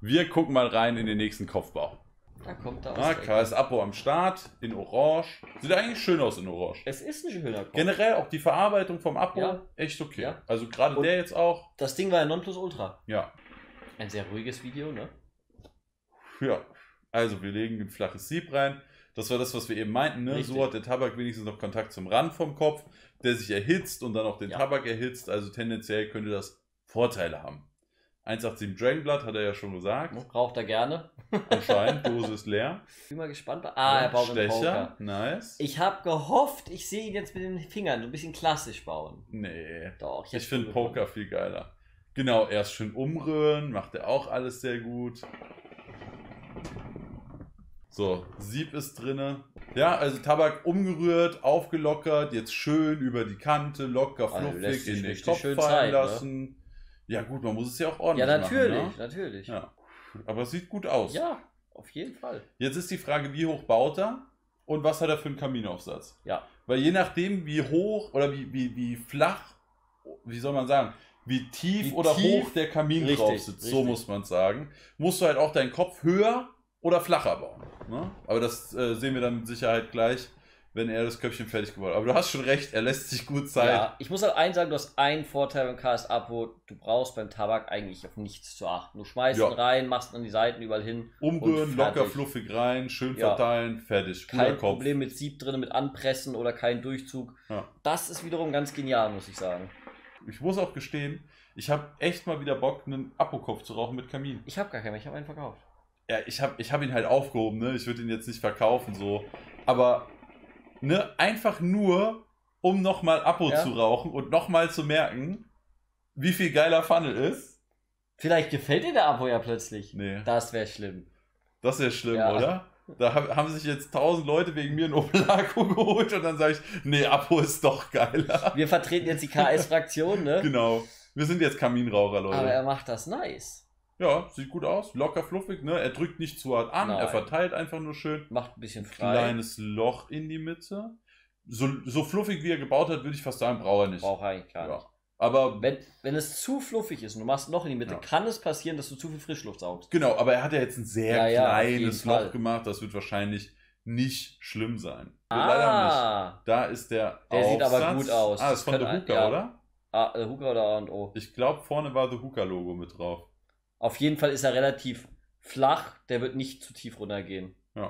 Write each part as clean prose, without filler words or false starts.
Wir gucken mal rein in den nächsten Kopfbau. Da kommt da KS Apo am Start, in Orange. Sieht eigentlich schön aus in Orange. Es ist ein schöner Kopf. Generell auch die Verarbeitung vom Apo, Ja. echt okay. Ja. Also gerade der jetzt auch. Das Ding war ja Nonplusultra. Ja. Ein sehr ruhiges Video, ne? Ja. Also wir legen ein flaches Sieb rein. Das war das, was wir eben meinten, ne? So hat der Tabak wenigstens noch Kontakt zum Rand vom Kopf, der sich erhitzt und dann auch den Tabak erhitzt. Also tendenziell könnte das Vorteile haben. 187 Dragonblood hat er ja schon gesagt. Braucht er gerne. Anscheinend, Dose ist leer. Bin mal gespannt. Er baut einen Poker. Nice. Ich habe gehofft, ich sehe ihn jetzt mit den Fingern so ein bisschen klassisch bauen. Nee. Doch, ich finde Poker viel geiler. Genau, erst schön umrühren, macht er auch alles sehr gut. So, Sieb ist drinne. Ja, also Tabak umgerührt, aufgelockert, jetzt schön über die Kante, locker, fluffig in den Kopf fallen lassen. Ne? Ja gut, man muss es ja auch ordentlich machen. Ja, natürlich, machen, ne? natürlich. Ja. Aber es sieht gut aus. Ja, auf jeden Fall. Jetzt ist die Frage, wie hoch baut er und was hat er für einen Kaminaufsatz? Ja. Weil je nachdem, wie hoch oder wie flach, wie soll man sagen, wie tief oder hoch der Kamin drauf sitzt, so muss man sagen, musst du halt auch deinen Kopf höher oder flacher bauen. Ne? Aber das sehen wir dann mit Sicherheit gleich, wenn er das Köpfchen fertig gebaut hat. Aber du hast schon recht, er lässt sich gut Zeit. Ja, ich muss halt eins sagen, du hast einen Vorteil beim KS Apo, du brauchst beim Tabak eigentlich auf nichts zu achten. Du schmeißt ihn rein, machst ihn an die Seiten überall hin. Umrühren, locker, fluffig rein, schön verteilen, fertig. Kein Problem mit Sieb drin, mit Anpressen oder kein Durchzug. Ja. Das ist wiederum ganz genial, muss ich sagen. Ich muss auch gestehen, ich habe echt mal wieder Bock, einen Apo-Kopf zu rauchen mit Kamin. Ich habe gar keinen, ich habe einen verkauft. Ja, ich hab ihn halt aufgehoben, ne? Ich würde ihn jetzt nicht verkaufen, so. Aber, ne, einfach nur, um nochmal Apo zu rauchen und nochmal zu merken, wie viel geiler Funnel ist. Vielleicht gefällt dir der Apo ja plötzlich. Nee. Das wäre schlimm. Das wäre schlimm, oder? Da haben sich jetzt 1000 Leute wegen mir ein Opel-Akku geholt und dann sage ich, nee, Apo ist doch geiler. Wir vertreten jetzt die KS-Fraktion, ne? Genau. Wir sind jetzt Kaminraucher, Leute. Aber er macht das nice. Ja, sieht gut aus. Locker, fluffig, ne? Er drückt nicht zu hart an, er verteilt einfach nur schön. Macht ein bisschen frei. Kleines Loch in die Mitte. So fluffig wie er gebaut hat, würde ich fast sagen, braucht er nicht. Braucht er eigentlich gar nicht. Aber wenn es zu fluffig ist und du machst ein Loch in die Mitte, kann es passieren, dass du zu viel Frischluft saugst. Genau, aber er hat ja jetzt ein sehr kleines Loch gemacht. Das wird wahrscheinlich nicht schlimm sein. Leider nicht. Da ist der Aufsatz. Sieht aber gut aus. Das ist von The Hookah, oder? The Hookah oder A&O. Ich glaube, vorne war The Hookah-Logo mit drauf. Auf jeden Fall ist er relativ flach. Der wird nicht zu tief runtergehen. Ja.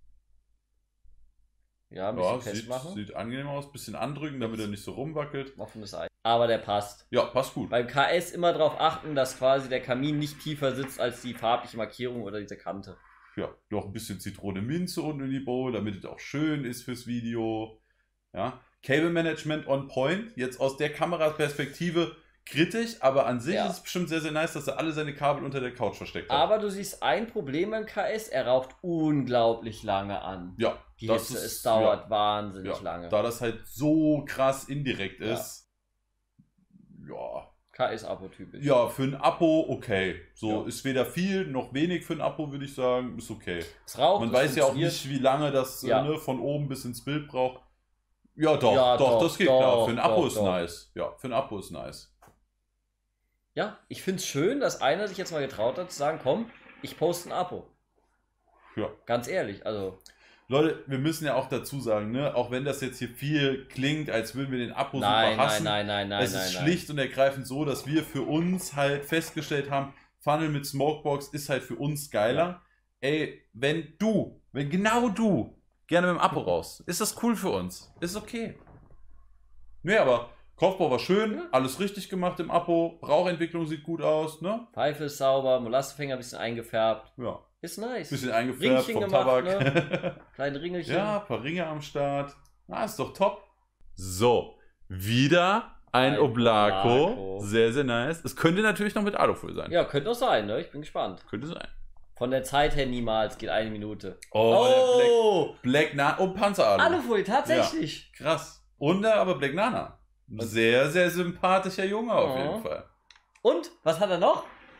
Ja, ein bisschen festmachen. Sieht angenehm aus. Bisschen andrücken, damit er nicht so rumwackelt. Offenes Ei. Aber der passt. Ja, passt gut. Beim KS immer darauf achten, dass quasi der Kamin nicht tiefer sitzt als die farbliche Markierung oder diese Kante. Ja, noch ein bisschen Zitrone Minze unten in die Bowl, damit es auch schön ist fürs Video. Ja. Cable Management on point. Jetzt aus der Kameraperspektive kritisch, aber an sich ist es bestimmt sehr, sehr nice, dass er alle seine Kabel unter der Couch versteckt hat. Aber du siehst ein Problem beim KS, er raucht unglaublich lange an. Ja. Die Hitze, es dauert wahnsinnig lange. Da das halt so krass indirekt ist. Ja. KS-Apo-typisch. Ja, für ein Apo okay. So ist weder viel noch wenig für ein Apo, würde ich sagen. Ist okay. Es raucht, man weiß ja auch nicht, wie lange das von oben bis ins Bild braucht. Ja, doch, das geht klar. Für ein Apo ist nice. Ja, für ein Apo ist nice. Ja, ich finde es schön, dass einer sich jetzt mal getraut hat zu sagen, komm, ich poste ein Apo. Ja. Ganz ehrlich, also. Leute, wir müssen ja auch dazu sagen, ne, auch wenn das jetzt hier viel klingt, als würden wir den Apo super hassen. Nein. Es ist schlicht und ergreifend so, dass wir für uns halt festgestellt haben, Funnel mit Smokebox ist halt für uns geiler. Ja. Ey, wenn genau du gerne mit dem Apo raus, ist das cool für uns. Ist okay. Nee, aber Kopfbau war schön, alles richtig gemacht im Apo, Rauchentwicklung sieht gut aus, ne? Pfeife ist sauber, Molassefänger ein bisschen eingefärbt. Ja. Ist nice. Bisschen eingefärbt vom Tabak. Ne? Kleine Ringelchen. Ja, ein paar Ringe am Start. Ist doch top. So, wieder ein Oblako. Sehr, sehr nice. Es könnte natürlich noch mit Alufolie sein. Ja, könnte auch sein, ne? Ich bin gespannt. Könnte sein. Von der Zeit her niemals, geht 1 Minute. Oh, der Black Nana. Oh, Panzeralu. Alufolie, tatsächlich. Ja, krass. Und aber Black Nana. Sehr, sehr sympathischer Junge auf jeden Fall. Und, was hat er noch?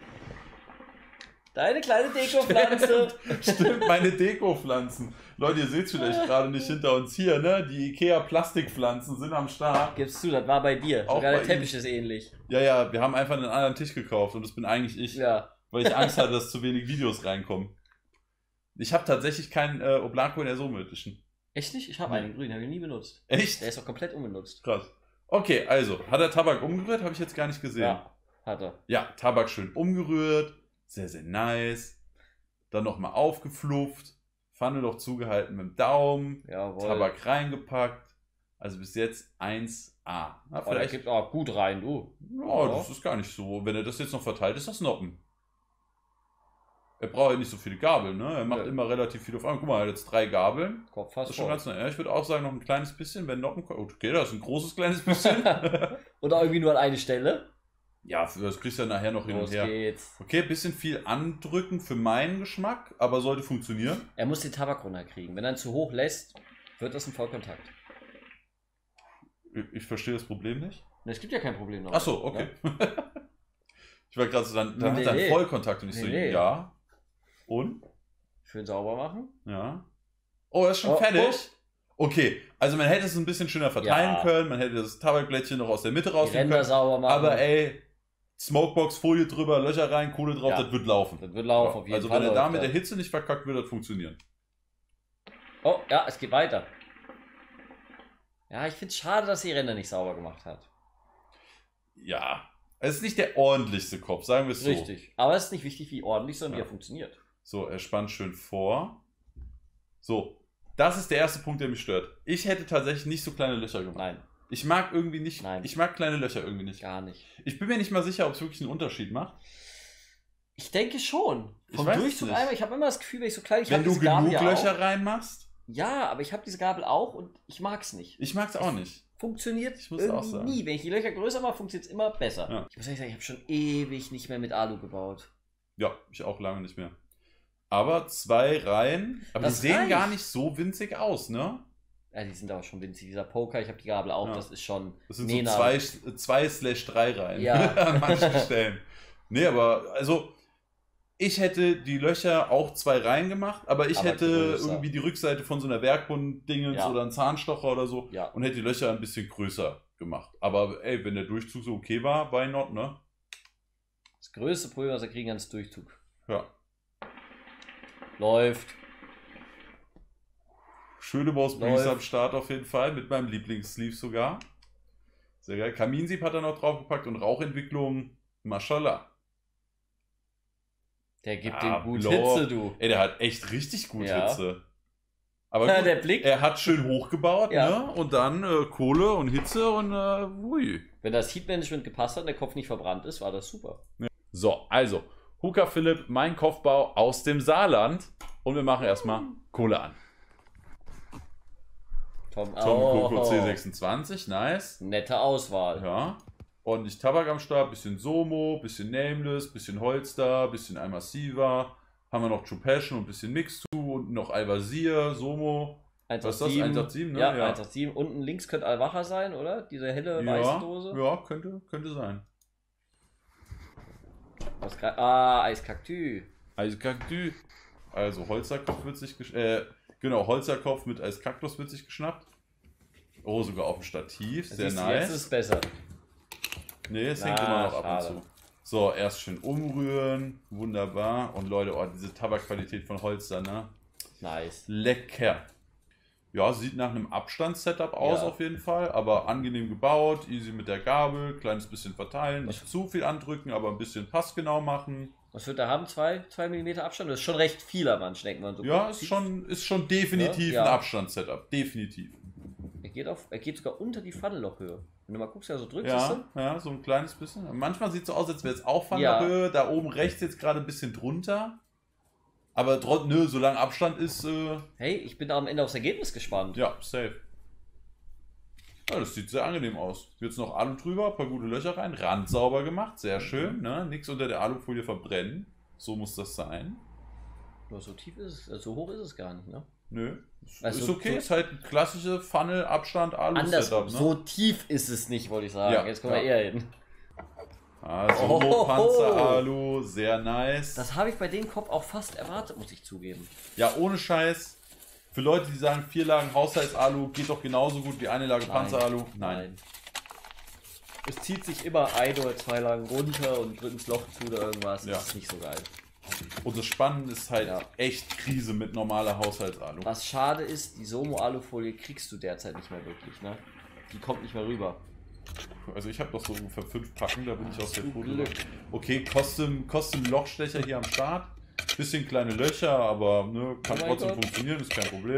Deine kleine Dekopflanze. Stimmt, meine Dekopflanzen. Leute, ihr seht es vielleicht gerade nicht hinter uns hier, ne? Die Ikea Plastikpflanzen sind am Start. Gibst du, das war bei dir. Auch sogar der Teppich ist ähnlich. Ja, wir haben einfach einen anderen Tisch gekauft und das bin eigentlich ich. Ja. weil ich Angst hatte, dass zu wenig Videos reinkommen. Ich habe tatsächlich keinen Oblako in der Somo Edition. Echt nicht? Ich habe einen grün, habe ich nie benutzt. Echt? Der ist auch komplett unbenutzt. Krass. Okay, also, hat er Tabak umgerührt? Habe ich jetzt gar nicht gesehen. Ja, hat er. Ja, Tabak schön umgerührt. Sehr, sehr nice. Dann nochmal aufgeflufft. Pfanne noch zugehalten mit dem Daumen. Jawohl. Tabak reingepackt. Also bis jetzt 1A. Na, Oh, der vielleicht. gibt auch gut rein, du. Ja, das ist gar nicht so. Wenn er das jetzt noch verteilt, ist das Noppen. Er braucht ja nicht so viele Gabeln, ne? Er macht Ja. immer relativ viel auf einmal. Guck mal, er hat jetzt 3 Gabeln. Kopf Das fast ist schon voll. ganz nett. Ja, ich würde auch sagen, noch ein kleines bisschen, wenn Noppen kommt. Okay, das ist ein großes kleines bisschen. Oder irgendwie nur an eine Stelle. Ja, das kriegst du ja nachher noch hin und Los her. geht's. Okay, bisschen viel andrücken für meinen Geschmack, aber sollte funktionieren. Er muss den Tabak runterkriegen. Wenn er ihn zu hoch lässt, wird das ein Vollkontakt. Ich verstehe das Problem nicht. Und es gibt ja kein Problem. Ach so, okay. Ich war gerade so, dann Nee, hat er einen nee. Vollkontakt und ich so, Nee. ja. Und? Schön sauber machen. Ja. Oh, er ist schon Oh, fertig. Okay, also man hätte es ein bisschen schöner verteilen Ja. können, man hätte das Tabakblättchen noch aus der Mitte Die rausnehmen Ränder können. sauber machen. Aber ey, Smokebox, Folie drüber, Löcher rein, Kohle drauf, Ja. das wird laufen. Das wird laufen, Ja, auf jeden also Fall. wenn er da läuft mit der das. Hitze nicht verkackt, wird das funktionieren. Oh, ja, es geht weiter. Ja, ich finde es schade, dass die Ränder nicht sauber gemacht hat. Ja, es ist nicht der ordentlichste Kopf, sagen wir es so. Richtig. Aber es ist nicht wichtig, wie ordentlich, sondern Ja. wie er funktioniert. So, er spannt schön vor. So, das ist der erste Punkt, der mich stört. Ich hätte tatsächlich nicht so kleine Löcher gemacht. Nein, Ich mag irgendwie nicht, Nein. ich mag kleine Löcher irgendwie nicht. gar nicht. Ich bin mir nicht mal sicher, ob es wirklich einen Unterschied macht. Ich denke schon. Ich Vom weiß es Durchzug nicht. einmal, ich habe immer das Gefühl, wenn ich so klein, ich Wenn habe du diese Gabel genug ja Löcher auch. reinmachst, Ja, aber ich habe diese Gabel auch und ich mag es nicht. ich mag es auch nicht. Funktioniert Ich muss irgendwie auch sagen. nie. Wenn ich die Löcher größer mache, funktioniert es immer besser. Ja. Ich muss ehrlich sagen, ich habe schon ewig nicht mehr mit Alu gebaut. Ja, ich auch lange nicht mehr. Aber 2 Reihen, aber Das die sehen reicht. gar nicht so winzig aus, ne? Ja, die sind aber schon winzig. Dieser Poker, ich habe die Gabel auch, Ja. das ist schon. Das sind Nena. so 2/3 Reihen Ja. an manchen Stellen. Nee, aber also ich hätte die Löcher auch 2 Reihen gemacht, aber ich Aber hätte größer. irgendwie die Rückseite von so einer Werkbund-Dingens Ja. oder einen Zahnstocher oder so Ja. und hätte die Löcher ein bisschen größer gemacht. Aber ey, wenn der Durchzug so okay war, why not, ne? Das größte Problem, was wir kriegen, ist Durchzug. Ja. Läuft. Schöne Maus Breeze Läuft. am Start auf jeden Fall, mit meinem Lieblingssleeve sogar. Sehr geil. Kaminsieb hat er noch draufgepackt und Rauchentwicklung, Mashallah. Der gibt Ah, den gut Blower. Hitze, du. Ey, der hat echt richtig gut Ja. Hitze. Aber Ja, gut, der Blick. er hat schön hochgebaut, Ja. ne? Und dann Kohle und Hitze und hui. Wenn das Heatmanagement gepasst hat und der Kopf nicht verbrannt ist, war das super. So, also, Hooker Philipp, mein Kopfbau aus dem Saarland. Und wir machen erstmal Kohle an. Tom Coco C26, nice. Nette Auswahl. Ja. Ordentlich Tabak am Start, bisschen Somo, bisschen Nameless, bisschen Holster, bisschen Almassiva. Haben wir noch True Passion und ein bisschen Mix zu und noch Al-Wazir, Somo. Was ist das? 187, ne? Ja, Ja. 187. Unten links könnte Al-Wacha sein, oder? Diese helle weiße Dose. Ja, könnte sein. Eiskaktü. Eiskaktus. Also Holzerkopf wird sich genau, Holzerkopf mit Eiskaktus wird sich geschnappt. Oh, sogar auf dem Stativ. Sehr Siehst du, nice. Jetzt ist es besser. Nee, es Na, hängt immer noch ab schade. und zu. So, erst schön umrühren. Wunderbar. Und Leute, oh, diese Tabakqualität von Holster, ne? Nice. Lecker. Ja, sieht nach einem Abstandssetup aus Ja. auf jeden Fall, aber angenehm gebaut, easy mit der Gabel, kleines bisschen verteilen, nicht zu viel andrücken, aber ein bisschen passgenau machen. Was wird er haben? 2 mm Abstand? Das ist schon recht viel am Anfang, denkt man. So Ja, gut. ist schon definitiv Ja. ein Abstandssetup, definitiv. Er geht sogar unter die Pfannenlochhöhe. Wenn du mal guckst, ja, so drückst du. Ja, so ein kleines bisschen. Manchmal sieht es so aus, als wäre es auch von Ja. der Höhe, da oben rechts jetzt gerade ein bisschen drunter. Aber trotzdem, solange Abstand ist, Hey, ich bin da am Ende aufs Ergebnis gespannt. ja, safe. Ja, das sieht sehr angenehm aus. Jetzt noch Alu drüber, ein paar gute Löcher rein, Rand sauber gemacht, sehr schön, ne? Nichts unter der Alufolie verbrennen. So muss das sein. Nur so tief ist es, so hoch ist es gar nicht, ne? Nö, Also ist okay, so- ist halt ein klassische Funnel, Abstand, Anders, Alu-Setup, ne? so tief ist es nicht, wollte ich sagen. Ja, Jetzt kommen wir ja. eher hin. Also Oh. Panzer-Alu, sehr nice. Das habe ich bei dem Kopf auch fast erwartet, muss ich zugeben. Ja, ohne Scheiß. Für Leute, die sagen, 4 Lagen Haushalts-Alu geht doch genauso gut wie eine Lage Panzer-Alu. Nein. Es zieht sich immer ein oder zwei Lagen runter und drückt ins Loch zu oder irgendwas. Ja. Das ist nicht so geil. Und das Spannende ist halt echt Krise mit normaler Haushaltsalu. Was schade ist, die Somo-Alufolie kriegst du derzeit nicht mehr wirklich, ne? Die kommt nicht mehr rüber. Also ich habe doch so ungefähr 5 Packen, da bin ich aus der Folie. Glück. Okay, kostet Lochstecher hier am Start. Bisschen kleine Löcher, aber ne, kann Oh mein trotzdem Gott. funktionieren, ist kein Problem.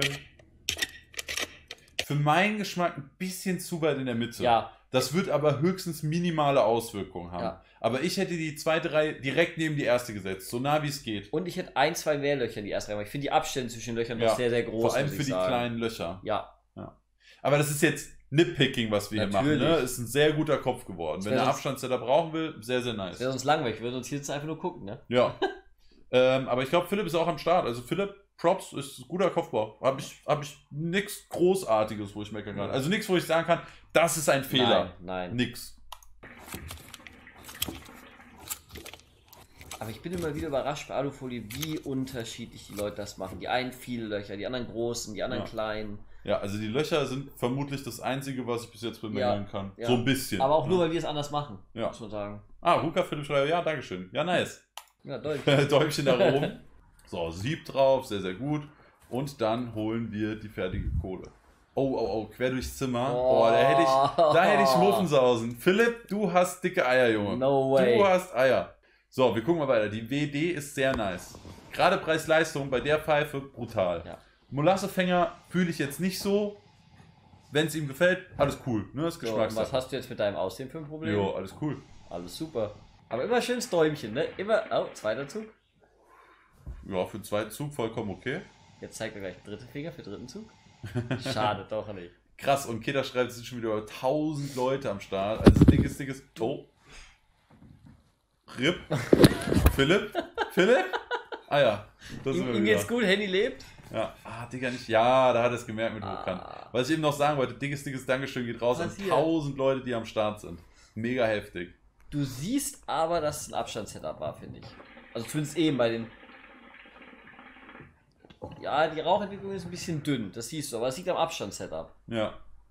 Für meinen Geschmack ein bisschen zu weit in der Mitte. Ja. Das wird aber höchstens minimale Auswirkungen haben. Ja. Aber ich hätte die zweite Reihe direkt neben die erste gesetzt, so nah wie es geht. Und ich hätte ein, zwei mehr Löcher in die erste Reihe. Ich finde die Abstände zwischen den Löchern doch sehr, sehr groß. Vor allem muss für ich die sagen. kleinen Löcher. Ja. Aber das ist jetzt Nitpicking, was wir hier machen. Natürlich. Ne? Ist ein sehr guter Kopf geworden. Wenn wäre der sonst- Abstandssetter brauchen will, sehr, sehr nice. Das wäre sonst langweilig. Wir würden uns hier jetzt einfach nur gucken, ne? Ja. Aber ich glaube, Philipp ist auch am Start. Also Philipp, Props, ist ein guter Kopfbau. Hab ich nichts Großartiges, wo ich meckern kann. Also nichts, wo ich sagen kann, das ist ein Fehler. Nein. Nix. Aber ich bin immer wieder überrascht bei Alufolie, wie unterschiedlich die Leute das machen. Die einen viele Löcher, die anderen großen, die anderen Ja. kleinen. Ja, also die Löcher sind vermutlich das Einzige, was ich bis jetzt bemängeln kann. Ja. So ein bisschen. Aber auch ne? nur, weil wir es anders machen, Ja. muss man sagen. Ah, Ruka Philipp Schreiber, ja, dankeschön. Ja, nice. Ja, deutlich. Däumchen nach oben. So, Sieb drauf, sehr, sehr gut. Und dann holen wir die fertige Kohle. Oh, quer durchs Zimmer. Oh, da hätte ich Muffensausen. Philipp, du hast dicke Eier, Junge. No way. Du hast Eier. So, wir gucken mal weiter. Die WD ist sehr nice. Gerade Preis-Leistung bei der Pfeife brutal. Ja. Molassefänger fühle ich jetzt nicht so. Wenn es ihm gefällt, alles cool. Ne, das ist So, und Geschmackssache. was hast du jetzt mit deinem Aussehen für ein Problem? Jo, alles cool. Alles super. Aber immer schönes Däumchen, ne? Immer. Oh, zweiter Zug. Ja, für den zweiten Zug vollkommen okay. Jetzt zeigt er gleich den dritten Finger für den dritten Zug. Schade doch nicht. Krass, und Keda schreibt, es sind schon wieder über 1000 Leute am Start. Also dickes. Oh. Rip. Philipp? Ah ja. Das sind wir Ihm wieder. geht's gut, Handy lebt. Ja. Ah, Digga, nicht. Ja, da hat er es gemerkt mit Hochkant. Was ich eben noch sagen wollte, dickes Dankeschön geht raus an Passiert. 1000 Leute, die am Start sind. Mega heftig. Du siehst aber, dass es ein Abstandssetup war, finde ich. Also zumindest eben bei den. Ja, die Rauchentwicklung ist ein bisschen dünn, das siehst du, aber es liegt am Abstandssetup. Ja.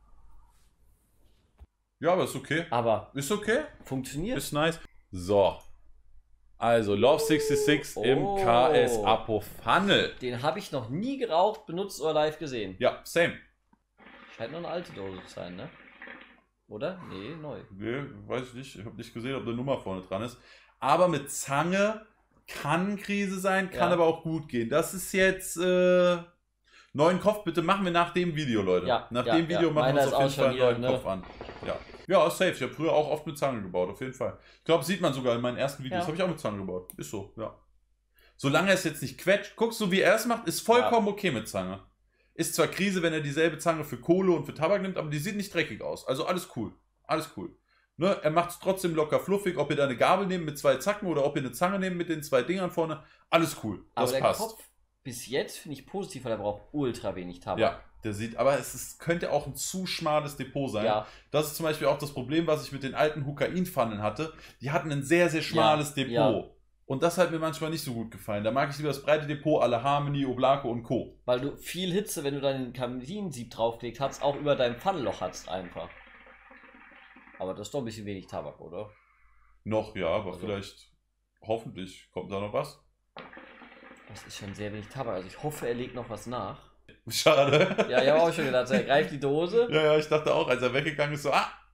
Ja, aber ist okay. Aber Ist okay. funktioniert. Ist nice. So. Also, Love 66 im Oh. KS Apo Funnel. Den habe ich noch nie geraucht, benutzt oder live gesehen. Ja, same. Scheint noch eine alte Dose zu sein, ne? Oder? Nee, neu. Nee, weiß ich nicht. Ich habe nicht gesehen, ob eine Nummer vorne dran ist. Aber mit Zange kann Krise sein, kann Ja. aber auch gut gehen. Das ist jetzt neuen Kopf. Bitte machen wir nach dem Video, Leute. Ja, nach ja, dem Video ja. machen Meiner wir uns ist auf jeden auch schon Fall einen hier, neuen ne? Kopf an. Ja, safe. Ich habe früher auch oft mit Zange gebaut, auf jeden Fall. Ich glaube, sieht man sogar in meinen ersten Videos. Ja. Habe ich auch mit Zange gebaut. Ist so, ja. Solange es jetzt nicht quetscht, guckst du, wie er es macht, ist vollkommen okay mit Zange. Ist zwar Krise, wenn er dieselbe Zange für Kohle und für Tabak nimmt, aber die sieht nicht dreckig aus. Also alles cool. Alles cool. Ne, er macht es trotzdem locker fluffig, ob ihr da eine Gabel nehmt mit 2 Zacken oder ob ihr eine Zange nehmt mit den 2 Dingern vorne. Alles cool. Aber Das der passt. Kopf bis jetzt finde ich positiv, weil er braucht ultra wenig Tabak. Ja, der sieht, aber könnte auch ein zu schmales Depot sein. Ja. Das ist zum Beispiel auch das Problem, was ich mit den alten Hukain-Pfannen hatte. Die hatten ein sehr, sehr schmales Depot. ja. Und das hat mir manchmal nicht so gut gefallen. Da mag ich lieber das breite Depot à la Harmony, Oblaco und Co. Weil du viel Hitze, wenn du deinen Kaminsieb draufgelegt hast, auch über deinem Pfannenloch hast einfach. Aber das ist doch ein bisschen wenig Tabak, oder? Noch, ja, aber Also. vielleicht, hoffentlich, kommt da noch was. Das ist schon sehr wenig Tabak. Also ich hoffe, er legt noch was nach. Schade. Ja, ich habe auch schon gedacht, er greift die Dose. Ja, ich dachte auch, als er weggegangen ist, so,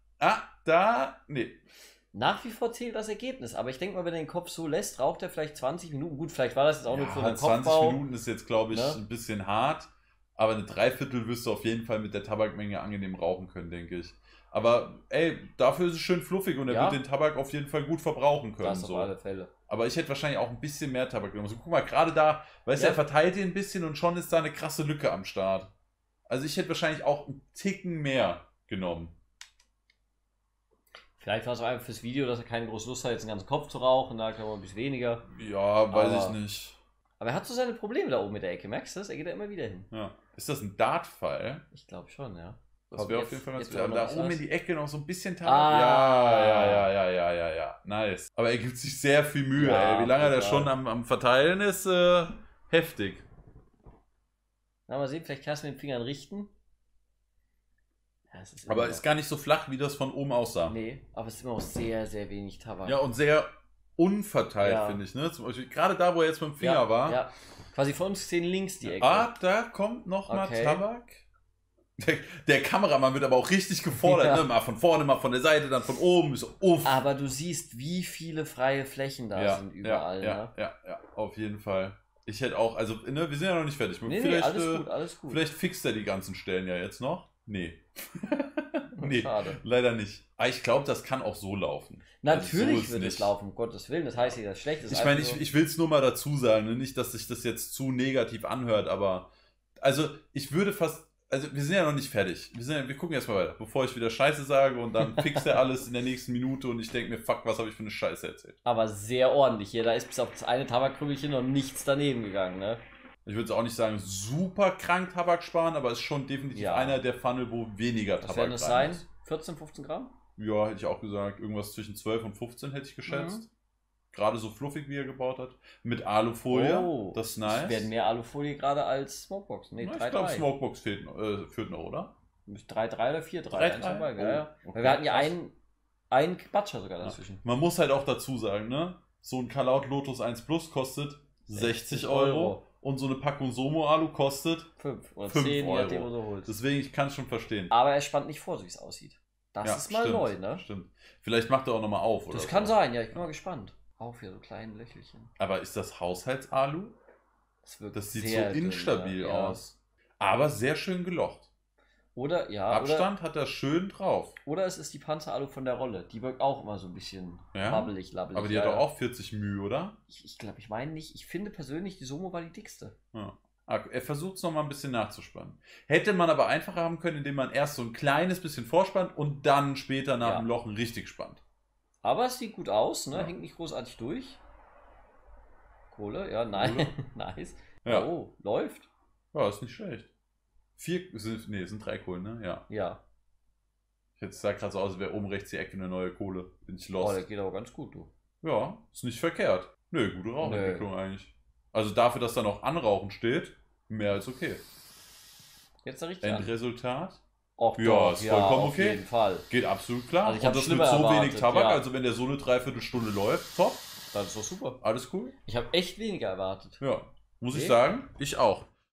nee. Nach wie vor zählt das Ergebnis. Aber ich denke mal, wenn er den Kopf so lässt, raucht er vielleicht 20 Minuten. Gut, vielleicht war das jetzt auch nur für den 20 Kopfbau. Minuten ist jetzt, glaube ich, Ne? ein bisschen hart. Aber eine Dreiviertel wirst du auf jeden Fall mit der Tabakmenge angenehm rauchen können, denke ich. Aber ey, dafür ist es schön fluffig und er Ja. wird den Tabak auf jeden Fall gut verbrauchen können. Das auf So. alle Fälle. Aber ich hätte wahrscheinlich auch ein bisschen mehr Tabak genommen. So, guck mal, gerade da, weißt du, Ja. er verteilt ihn ein bisschen und schon ist da eine krasse Lücke am Start. Also ich hätte wahrscheinlich auch einen Ticken mehr genommen. Vielleicht war es auch einfach fürs Video, dass er keine große Lust hat, jetzt den ganzen Kopf zu rauchen. Da kann man ein bisschen weniger. Ja, weiß Aber- ich nicht. Aber er hat so seine Probleme da oben mit der Ecke. Merkst du das? Er geht da immer wieder hin. Ja. Ist das ein Dartpfeil? Ich glaube schon, ja. Das Aber wäre auf jetzt- jeden Fall ganz jetzt gut. auch Aber noch da was oben was? in die Ecke noch so ein bisschen Tabak. Ah. Ja. Nice. Aber er gibt sich sehr viel Mühe, Ja, ey. Wie lange er da total. schon am Verteilen ist, heftig. Na, mal sehen, vielleicht kannst du mit den Fingern richten. Ja, es ist Aber immer ist gar nicht so flach, wie das von oben aussah. Nee, aber es ist immer auch sehr, sehr wenig Tabak. Ja, und sehr unverteilt, Ja. finde ich. Ne? Zum Beispiel, gerade da, wo er jetzt mit dem Finger ja, war. Ja, quasi von uns gesehen links die Ecke. Ah, da kommt noch mal Okay. Tabak. Der Kameramann wird aber auch richtig gefordert. Ja. Ne? Mal von vorne, mal von der Seite, dann von oben. So, uff. Aber du siehst, wie viele freie Flächen da sind überall. ja, auf jeden Fall. Ich hätte auch, also, ne, wir sind ja noch nicht fertig. Nee, vielleicht, alles gut, alles gut. Vielleicht fixt er die ganzen Stellen ja jetzt noch. Nee. Nee, Schade. leider nicht. Aber ich glaube, das kann auch so laufen. Natürlich also so wird es laufen, um Gottes Willen. Das heißt nicht, dass es schlecht ist. Ich meine, ich will es nur mal dazu sagen, ne? Nicht, dass sich das jetzt zu negativ anhört, aber also ich würde fast, also wir sind ja noch nicht fertig. Wir gucken erst mal weiter, bevor ich wieder Scheiße sage und dann fixt er alles in der nächsten Minute und ich denke mir, fuck, was habe ich für eine Scheiße erzählt. Aber sehr ordentlich hier. Da ist bis auf das eine Tabakkrügelchen noch nichts daneben gegangen, ne? Ich würde auch nicht sagen, super krank Tabak sparen, aber es ist schon definitiv einer der Funnel, wo weniger Was Tabak werden das rein sein? ist. 14, 15 Gramm? Ja, hätte ich auch gesagt. Irgendwas zwischen 12 und 15 hätte ich geschätzt. Gerade so fluffig, wie er gebaut hat. Mit Alufolie. Oh, das ist nice. Es werden mehr Alufolie gerade als Smokebox. Nee, Na, 3,3. ich glaube, Smokebox führt noch, oder? 3,3 oder 4,3. 3,3? Ja, ja. Oh, okay, Weil wir hatten ja krass. einen Batscher sogar dazwischen. Man muss halt auch dazu sagen, ne? So ein Kalaut Lotus 1 Plus kostet 60 Euro. Und so eine Packung Somo Alu kostet 5 oder 5 10, je nachdem, Euro. wo du holst. Deswegen, ich kann es schon verstehen. Aber er spannt nicht vor, so wie es aussieht. Das ist mal stimmt, neu, ne? Stimmt. Vielleicht macht er auch nochmal auf, oder? Das kann sein, ja, ich bin mal gespannt. Auf hier so kleine Löchelchen. Aber ist das Haushaltsalu? Das sieht so instabil dünn, aus. Aber sehr schön gelocht. Oder, ja. Abstand hat er schön drauf. Oder es ist die Panzeralu von der Rolle. Die wirkt auch immer so ein bisschen labbelig. Aber die hat doch auch 40 Mühe, oder? Ich glaube, ich meine nicht. Ich finde persönlich, die Somo war die dickste. Ja. Er versucht es nochmal ein bisschen nachzuspannen. Hätte man aber einfacher haben können, indem man erst so ein kleines bisschen vorspannt und dann später nach dem Lochen richtig spannt. Aber es sieht gut aus, ne? Ja. Hängt nicht großartig durch. Kohle, ja, nein. Nice. Ja. Oh, läuft. Ja, ist nicht schlecht. Es sind 3 Kohlen, ne? Ja. Ja. Jetzt sah gerade so aus, als wäre oben rechts die Ecke eine neue Kohle. Bin ich Oh, lost. der geht aber ganz gut, du. Ja, ist nicht verkehrt. Nö, gute Rauchentwicklung eigentlich. Also dafür, dass da noch Anrauchen steht, mehr als okay. Jetzt der richtige. Endresultat? Och, Ja, doch, ist vollkommen auf okay. jeden Fall. Geht absolut klar. Also ich und hab das mit schlimmer so wenig erwartet, Tabak, ja. also wenn der so eine Dreiviertelstunde läuft, top. Das ist doch super. Alles cool. Ich habe echt weniger erwartet. Ja, muss ich Okay. sagen, ich auch.